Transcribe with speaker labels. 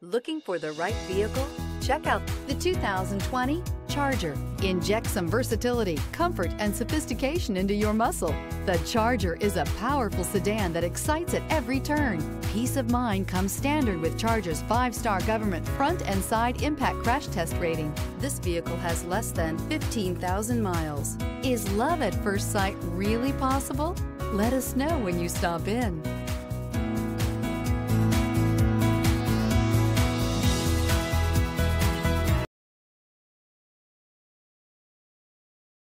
Speaker 1: Looking for the right vehicle? Check out the 2020 Charger. Inject some versatility, comfort, and sophistication into your muscle. The Charger is a powerful sedan that excites at every turn. Peace of mind comes standard with Charger's 5-star government front and side impact crash test rating. This vehicle has less than 15,000 miles. Is love at first sight really possible? Let us know when you stop in.